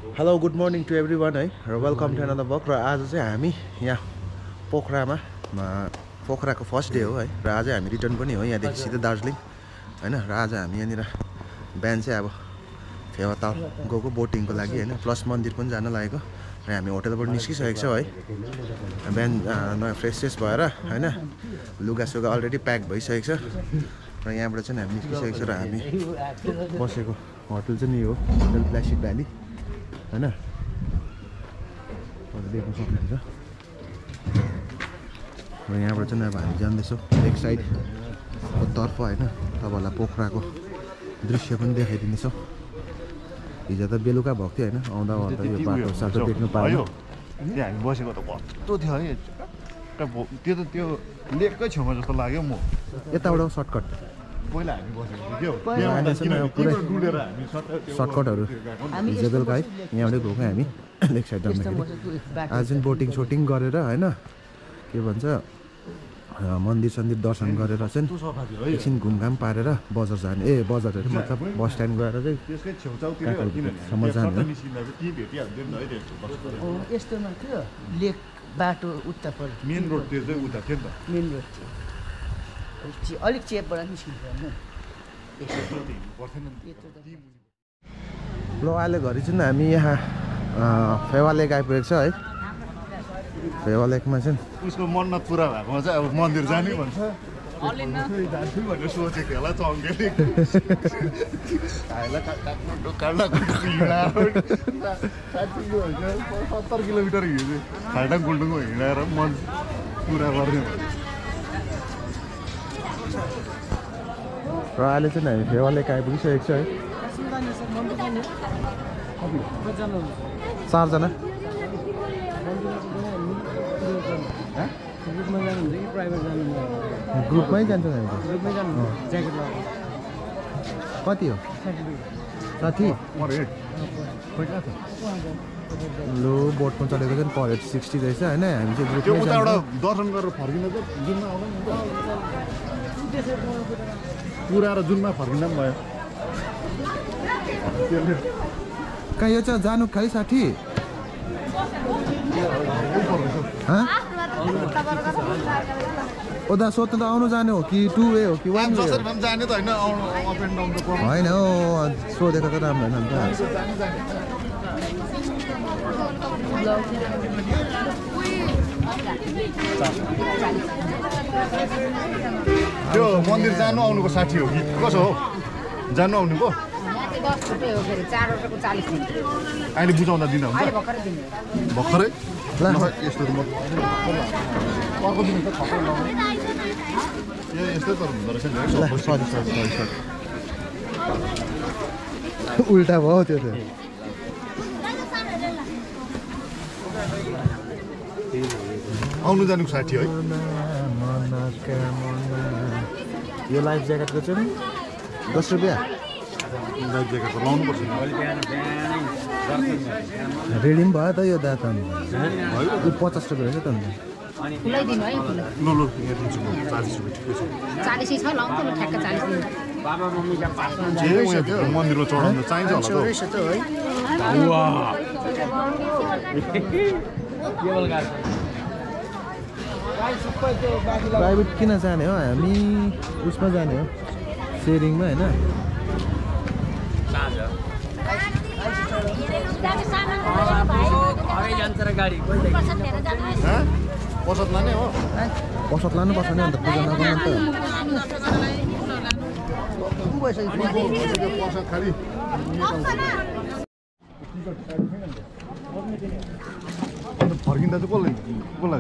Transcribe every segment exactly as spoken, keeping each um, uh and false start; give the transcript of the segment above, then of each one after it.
Hello good morning to everyone है र welcome to another blog. र आज चाहिँ हामी यहाँ पोखरामा पोखराको फर्स्ट डे हो है र आज हामी रिटर्न पनि हो यहाँदेखि सिधै दार्जिलिङ होइन। र आज हामी यहाँनिर बिहान चाहिँ अब फेवाताल गएको बोटिङको लागि होइन, प्लस मन्दिर पनि जान लागेको र हामी होटलबाट निस्किसकेको छौँ है। बिहान नयाँ फ्रेस फ्रेस भएर होइन, लुगासुगा अलरेडी प्याक भइसकेको छ र यहाँबाट चाहिँ हामी निस्किसकेको छ र हामी बसेको होटल चाहिँ नि हो होटल प्लास्टिक भ्याली होइन, देख्न सक्नुहुन्छ। र यहाँबाट चाहिँ अब हामी जाँदैछौँ एक साइडको तर्फ होइन, तपाईँहरूलाई पोखराको दृश्य पनि देखाइदिनेछौँ। हिजो त बेलुका भएको थियो होइन, आउँदा आउँदा यो बाटो साटो देख्नु पायो। त्यहाँ हामी बसेको त कस्तो थियो है, त्यो त त्यो लेककै छेउमा जस्तो लाग्यो। म यताबाट सर्टकट पहिला हामी बसेको सर्टकटहरू हिजो बेलुका है यहाँबाटै गएको हामी लेक साइड जाँदाखेरि। आज चाहिँ बोटिङ सोटिङ गरेर होइन, के भन्छ मन्दिर सन्दिर दर्शन गरेर चाहिँ एकछिन घुमघाम पारेर बजार जाने, ए बजारहरू मतलब बस स्ट्यान्ड गएर चाहिँ सम्म जाने हो। यस्तोमा थियो लेक बाटो उता पर्यो, मेन रोड त्यो चाहिँ उता थियो नि त, मेन रोड थियो अलिक चेपबाट निस्किन्छ। ल अहिले घरि चाहिँ हामी यहाँ फेवा लेक आइपुगेको छ है। फेवा लेकमा चाहिँ उसको मन्नत पुरा भएकोमा चाहिँ अब मन्दिर जाने भन्छ भनेर सोचेको होला चङ्गेले। सत्तर किलोमिटर हिँड्यो खाल्टाङ गुल्टुङमा हिँडेर मन पुरा गर्ने। र अहिले चाहिँ हामी फेवा लेक आइपुगिसकेको छ है। चारजना ग्रुपमै जान्छौँ हामी। कति हो साथी? लो बोटमा चलेको चाहिँ पर हेड सिक्सटी रहेछ होइन। हामी चाहिँ ग्रुपमै उताबाट दर्शन गरेर फर्किँदा चाहिँ जुनमा आउँदा पुरा र जुनमा फर्किँदा पनि भयो। कहाँ यो चाहिँ जानु खालि साठी? ओदा सोध्नु त आउनु जाने हो कि टु वे हो कि वान वे? जाने त होइन, होइन हो सोधेको त राम्रो होइन नि त। त्यो मन्दिर जानु आउनुको साठी हो कि कसो हो? जानु आउनुको अहिले बुझाउँदा दिँदा हुन्छ भर्खरै। यस्तो त म अर्को दिन त थप्पै लाउनु ए यस्तै त हुँदो रहेछ नि। सरी सरी सरी सरी उल्टा भयो त्यो त। आउनु जानुको साठी है। यो लाइफ ज्याकेटको चाहिँ दस रुपियाँ लाइफ ज्याकेट त लाउनु पर्छ। रेडी पनि भयो त यो दात अन्त पचास रुपियाँ रहेछ त अन्त। ल ल यहाँ दिन्छु म चालिस रुपियाँ ठिकै छ। चालिसै छ लाउँछ ल ठ्याक्क चालिस दिन। जे उयो त्यो मन्दिरमा चढाउनु चाहिन्छ होला त। प्राइभेट किन जाने हो, हामी उसमा जाने हो सेयरिङमा होइन। पसत लाने हो, पसत लानुपर्छ नि अन्त पूजा नगर्नु त। पसत खालि फर्किँदा चाहिँ कसलाई कसलाई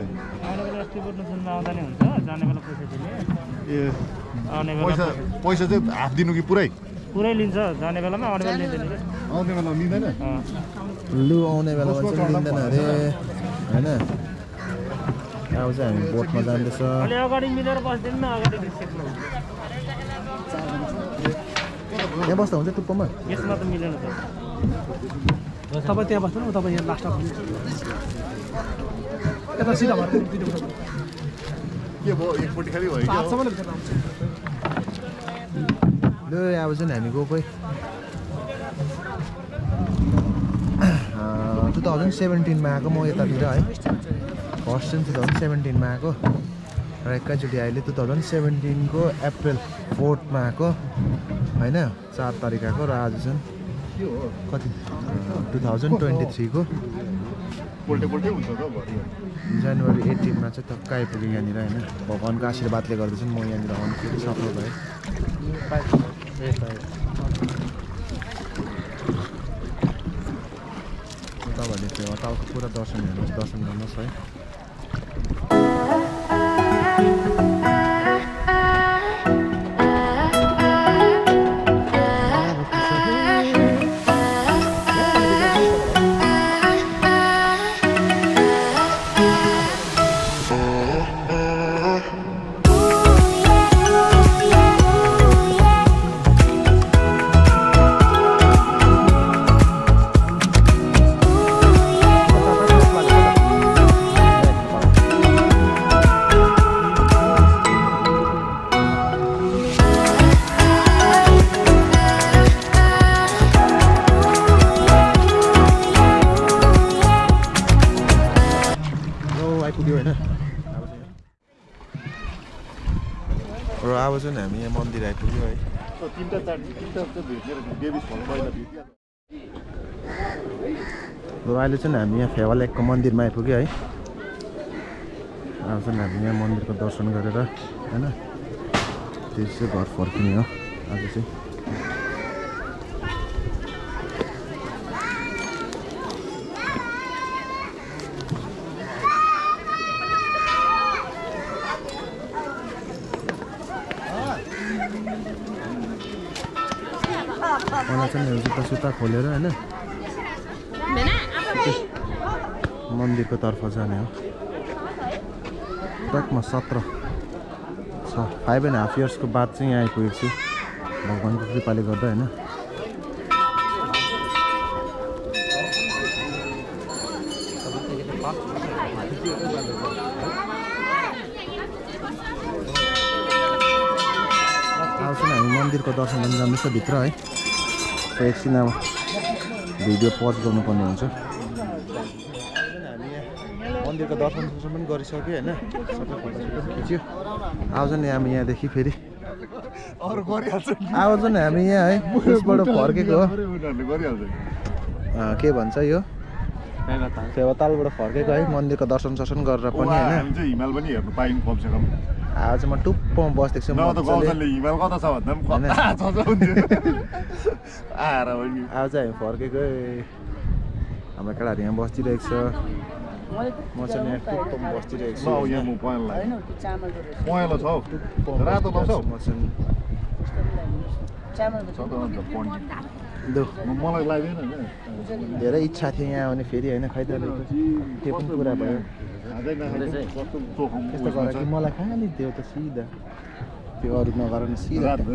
ए पैसा पैसा चाहिँ हाफ दिनु कि पुरै? पुरै लिन्छ जाने बेलामा, आउने बेला लिँदैन। आउने बेला लिँदैन लु आउने बेलामा चाहिँ लिँदैन अरे होइन। अब चाहिँ हामी बोटमा जाँदैछ। अलि अगाडि मिलेर बस्दैन, अगाडि यहाँ बस्दा हुन्छ टुप्पोमा? यसमा त मिलेन त। तपाईँ त्यहाँ बस्नु न, तपाईँ यहाँ लास्टमा यता सिधा भएर के भयो एकपट्टि खालि भयो ल अब चाहिँ हामी गएकै थाउजन्ड सेभेन्टिनमा आएको म यतातिर है फर्स्ट चाहिँ टु थाउजन्ड सेभेन्टिनमा आएको र एकैचोटि अहिले टु थाउजन्ड सेभेन्टिनको अप्रिल फोर्थमा आएको होइन चार तारिक आएको र आज चाहिँ कति टु थाउजन्ड ट्वेन्टी थ्रीको जनवरी एटिनमा चाहिँ टक्क आइपुगेँ यहाँनिर होइन भगवान्को आशीर्वादले गर्दा चाहिँ म यहाँनिर आउनु फेरि सफल भएँ तपाईँहरूले त्यो अटाउको पुरा दर्शन हेर्नुहोस् दर्शन गर्नुहोस् है र अब चाहिँ हामी यहाँ मन्दिर आइपुग्यो है र अहिले चाहिँ हामी यहाँ फेवा लेकको मन्दिरमा आइपुग्यो है अब चाहिँ हामी यहाँ मन्दिरको दर्शन गरेर होइन त्यसै घर फर्किने हो आज चाहिँ मलाई चाहिँ जुत्ता सुत्ता खोलेर होइन मन्दिरको तर्फ जाने हो टकमा सत्र छ फाइभ एन्ड हाफ इयर्सको बाद चाहिँ यहाँ आइपुगेको छु भगवान्को कृपाले गर्दा होइन अब चाहिँ हामी मन्दिरको दर्शन गर्न जाँदैछ भित्र है एकछिन अब भिडियो पज गर्नुपर्ने हुन्छ हामी मन्दिरको दर्शन सर्शन पनि गरिसक्यो होइन सबै फोटोसोटो खिच्यो अब चाहिँ हामी यहाँदेखि फेरि अब चाहिँ हामी यहाँ है उसबाट फर्केको हो के भन्छ यो फेवातालबाट फर्केको है मन्दिरको दर्शन सर्शन गरेर पनि होइन हिमाल पनि हेर्नु पाइनु कमसेकम आज चाहिँ म टुप्पोमा बस्दैछु हिमाल कता छ भन्दा आएर आज चाहिँ हामी फर्केको हाम्रो केटाहरू यहाँ बसिरहेको छ म चाहिँ यहाँ टुप्पोमा बसिरहेको छु यहाँ म पहेँलो पहेँलो छ हौ रातो लाउँछौ म चाहिँ मलाई लाग्दैन धेरै इच्छा थियो यहाँ आउने फेरि होइन खै त त्यो पनि पुरा भयो त्यस्तो गर कि मलाई खालि त्यो त सिधा त्यो अरू नगर न सिधा अब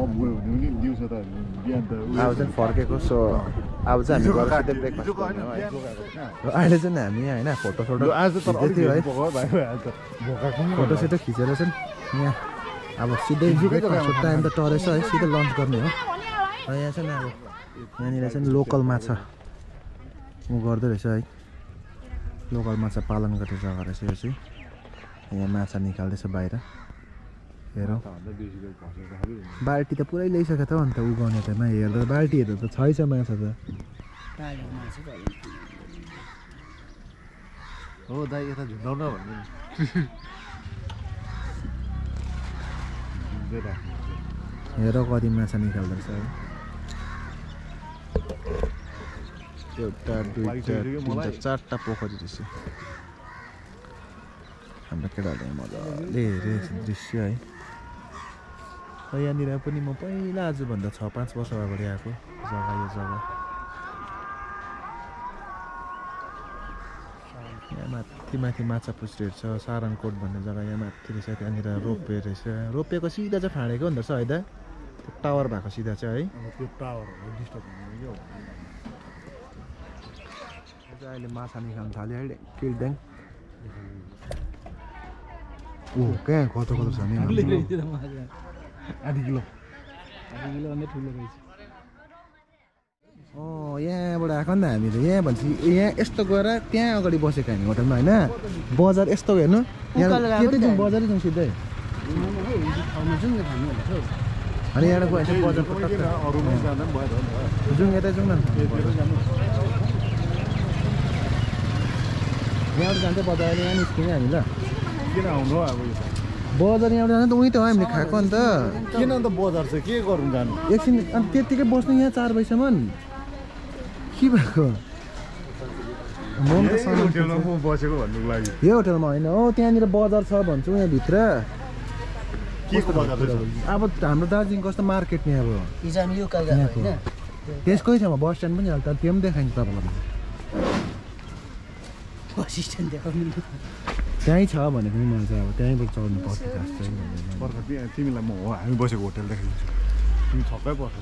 चाहिँ फर्केको सो अब चाहिँ हामी गएर सिधै ब्रेकफास्ट गर्ने हो है र अहिले चाहिँ हामी यहाँ होइन फोटोसोटो खिच्दै थियो है फोटोसोटो खिचेर चाहिँ यहाँ अब सिधै ब्रेकफास्टको टाइम त टरेछ है सिधै लन्च गर्ने हो र यहाँ चाहिँ अब यहाँनिर चाहिँ लोकल माछा उ गर्दो रहेछ है लोकल माछा पालन गर्ने जग्गा रहेछ यो चाहिँ यहाँ माछा निकाल्दैछ बाहिर हेरौँ बाल्टी त पुरै ल्याइसक्यो त अन्त उ गर्ने त मा हेर्दा बाल्टी हेर्दा त छैछ माछा त हो दाइ यता झुन्डाउन भन्नु हेर कति माछा निकाल्दो रहेछ है एउटा दुईवटा तिनवटा चारवटा पोखरी रहेछ हाम्रो केटाहरूले मजाले हेरेको दृश्य है र यहाँनिर पनि म पहिला आजभन्दा छ पाँच वर्ष अगाडि आएको जग्गा यो जग्गा यहाँ माथि माथि माछा पुछ्रेहरू छ सारनकोट भन्ने जग्गा यहाँ माथि रहेछ त्यहाँनिर रोपवे रहेछ रोपेको सिधा चाहिँ फाँडेको हुँदो रहेछ है त त्यो टावर भएको सिधा चाहिँ है त्यो टावर डिस्टर्ब हुने अहिले माछा निकाल्नु थाल्यो अहिले किल्ड्याङ ऊ कहाँ कता कता छ नि आधी किलो आधी किलो भन्ने ठुलो रहेछ अँ यहाँबाट आएको नि त हामी त यहाँ भन्छ यहाँ यस्तो गएर त्यहाँ अगाडि बसेको हामी होटलमा होइन बजार यस्तो हेर्नु यहाँ त्यतै जाउँ बजारै जाउँ सिधै अनि यहाँबाट गएछ बजार जाउँ यतै जाउँ न यहाँबाट जान्छ बजार यहाँ निस्क्यौँ हामी ल किन आउनु अब बजार यहाँबाट जानु त उहीँ त हो हामीले खाएको अन्त किन अन्त बजार चाहिँ के गरौँ जानु एकछिन अनि त्यत्तिकै बस्नु यहाँ चार बजीसम्म के भएको म त होटेलमा पो बसेको भन्नुको लागि यो होटलमा होइन हो त्यहाँनिर बजार छ भन्छु यहाँभित्र के को बजार अब हाम्रो दार्जिलिङ कस्तो मार्केट नि अब हिजो हामी यो काल गएको होइन त्यसकै ठाउँमा बस स्ट्यान्ड पनि हाल्छ त्यो पनि देखाइन्छ तपाईँलाई बस स्ट्यान्ड देखाउनु त्यहीँ छ भनेको नि मलाई चाहिँ अब त्यहीँबाट चढ्नु पर्छ पर्ख तिमीलाई म हो हामी बसेको होटेल देखाइदिन्छु तिमी छक्कै पर्छ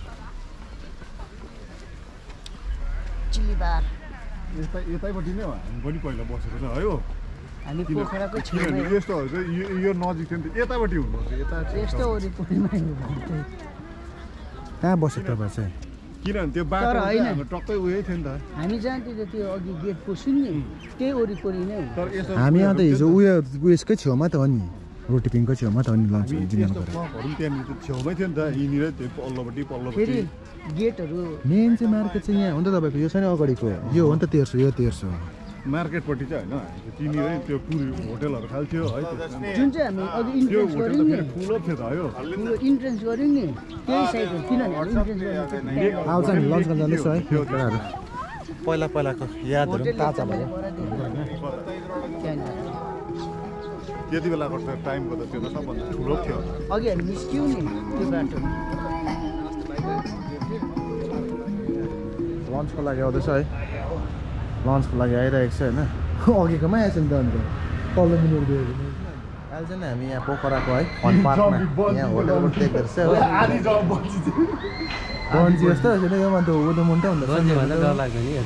चिल्ली बार यता यतैपट्टि नै हो हामी पनि पहिला बसेको छ है हो हामी पोखराकै छेउमा किनभने यस्तोहरू चाहिँ यो यो नजिक थियो नि त यतापट्टि हुनुपर्छ यता यस्तो वरिपरिमा कहाँ बस्यो तपाईँ चाहिँ किनभने त्यो बाटो हाम्रो टक्कै उयो थियो नि त हामी जान्थ्यो त त्यो अघि गेट पस्यौँ नि त्यही वरिपरि नै तर यस्तो हामी यहाँ त हिजो उयो उयसकै छेउमा त हो नि रोटिपिङको छेउमा त हो नि लन्च यस्तो डिनर गरेर क्लबहरू पनि त्यहाँनिर त छेउमै थियो नि त यहीँनिर त्यो पल्लोपट्टि पल्लोपट्टि फेरि गेटहरू मेन चाहिँ मार्केट चाहिँ यहाँ हो नि त तपाईँको यो छैन अगाडिको यो हो नि त तेर्सो यो तेर्सो मार्केटपट्टि चाहिँ होइन हामी त्यहीँनिरै त्यो पुरी होटेलहरू खाल्थ्यो है जुन चाहिँ हामी अघि त्यो इन्ट्रेन्स होटेल गऱ्यौँ त नि फेरि ठुलो थियो त है हो यो इन्ट्रेन्स गऱ्यौँ नि त्यही साइड हो किनभने हामी इन्ट्रेन्स गर्नु आउँछ हामी लन्च गर्न जाँदैछौँ है केटाहरू पहिला पहिलाको यादहरू पनि ताजा भयो त्यति बेलाको त टाइमको त त्यो त सबभन्दा ठुलो थियो अघि हामी निस्क्यौँ नि त्यो बाटो लन्चको लागि आउँदैछ है लन्चको लागि आइरहेको छ होइन अघिकोमा आएछ नि त अन्त तल्लो मिनट दियो अहिले चाहिँ हामी यहाँ पोखराको है फन पार्कमा यहाँ होटलबाट देख्दो रहेछ हो बन्जी जस्तो होइन योमा त उँधो मुन्टो हुँदो रहेछ डर लाग्यो नि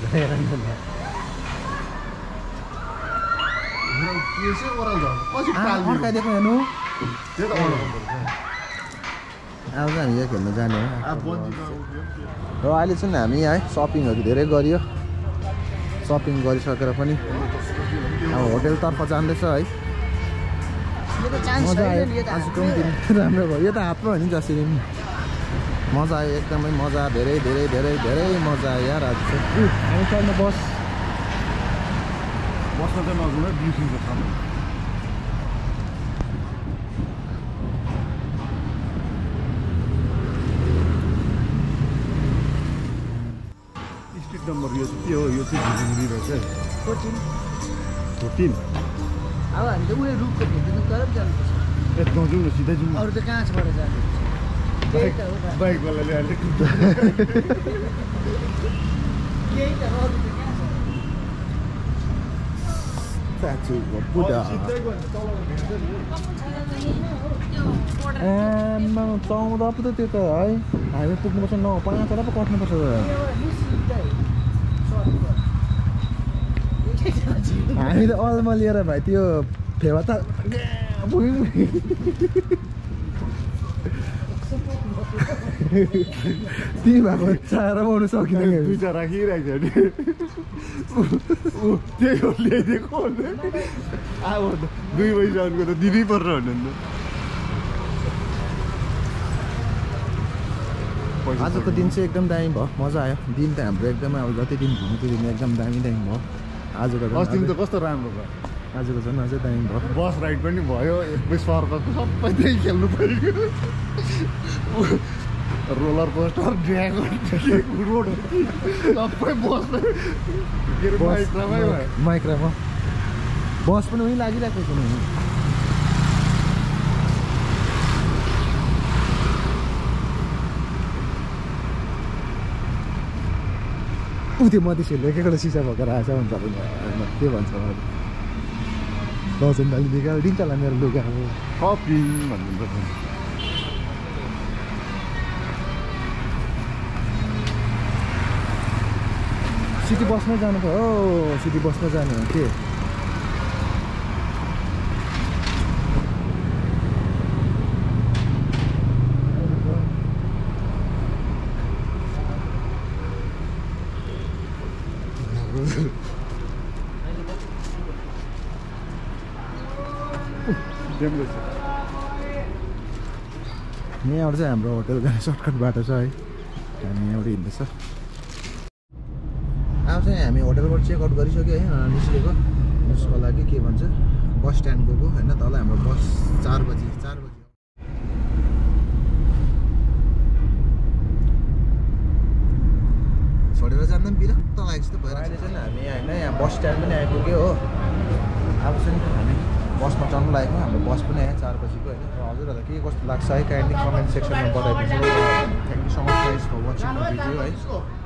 अर्काइदिएको हेर्नु त्यो त अब चाहिँ हामी यहाँ खेल्न जाने हो र अहिले चाहिँ हामी है सपिङहरू धेरै गरियो सपिङ गरिसकेर पनि अब होटेलतर्फ जाँदैछ है मजा आयो आजको पनि दिन राम्रो भयो यो त हातमा हो नि जसरी पनि मजा आयो एकदमै मजा धेरै धेरै धेरै धेरै मजा आयो यार आज चाहिँ हामी चढ्नु बस बस्न चाहिँ नजाउँ है बिर्सिन्छ खानु स्ट्रिट नम्बर यो चाहिँ के हो यो चाहिँ झिलिमिली रहेछ फोर्टिन फोर्टिन अब हामी त उयो रुखको भेट्नु तर पनि जानुपर्छ ए नजाउँ न सिधै जाउँ अरू त कहाँबाट जानु त्यही त हो बाइकवाला ल्याएर त्यही त हो अरू त कहाँ छ साँच्चै बुढा आम्मा चौध पो त त्यो त है हामी पुग्नुपर्छ नौ पाँचवटा पो कट्नुपर्छ हामी त अलमा लिएर भाइ त्यो फेवा त पुग्यौँ ती भएको चाएर आउनु सकिँदैन दुईवटा राखिरहेको छ ऊ त्यही हो ल्याइदिएको अब दुई बजीसम्मको त दिनै पर्छ भने आजको दिन चाहिँ एकदम दामी भयो मजा आयो दिन त हाम्रो एकदमै अब जति दिन घुम्यो त्यो दिन एकदम दामी दामी भयो आजको अस्ति त कस्तो राम्रो भयो आजको झन् अझै दामी भयो बस राइड पनि भयो एकमै सर्कको सबै त्यही खेल्नु पऱ्यो रोलर कोस्टर ड्रागन रोड सबै बस के अरे माइक्रामै भयो माइक्रामा बस पनि उहीँ लागिरहेको छ नि ऊ त्यो मधेसीहरूले एकैवटा सिसा भएर आएछ भन्छ के भन्छ दसैँ दाली लुगा दिन्छ होला मेरो लुगा अब सपिङ भन्नुहुन्छ सिटी बसमै जानु भयो हो सिटी बसमा जाने हो के यहाँबाट चाहिँ हाम्रो होटल जाने सर्टकट बाटो छ है हामी यहाँबाट हिँड्दैछ अब चाहिँ हामी होटलबाट चेकआउट गरिसक्यो है निस्केको उसको लागि के भन्छ बस स्ट्यान्ड गएको होइन तल हाम्रो बस चार बजी चार बजी छोडेर जाँदा पनि बिरक्त लागेको जस्तो भइरहेको छ चाहिँ हामी होइन यहाँ बस स्ट्यान्ड पनि आइपुग्यो हो अब चाहिँ हामी बसमा चढ्नु लागेको हाम्रो बस पनि आयो चार बजीको होइन र हजुरहरूलाई के कस्तो लाग्छ है काइन्डली कमेन्ट सेक्सनमा बताइदिन्छु thank you so much guys for watching the video है